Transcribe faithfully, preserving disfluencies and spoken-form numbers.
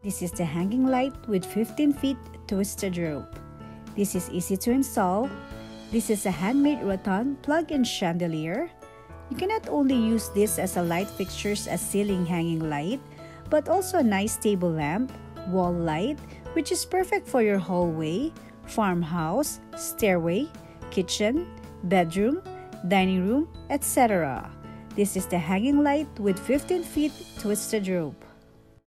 This is the hanging light with fifteen feet twisted rope. This is easy to install. This is a handmade rattan plug-in chandelier. You can not only use this as a light fixtures as ceiling hanging light, but also a nice table lamp, wall light, which is perfect for your hallway, farmhouse, stairway, kitchen, bedroom, dining room, et cetera. This is the hanging light with fifteen feet twisted rope.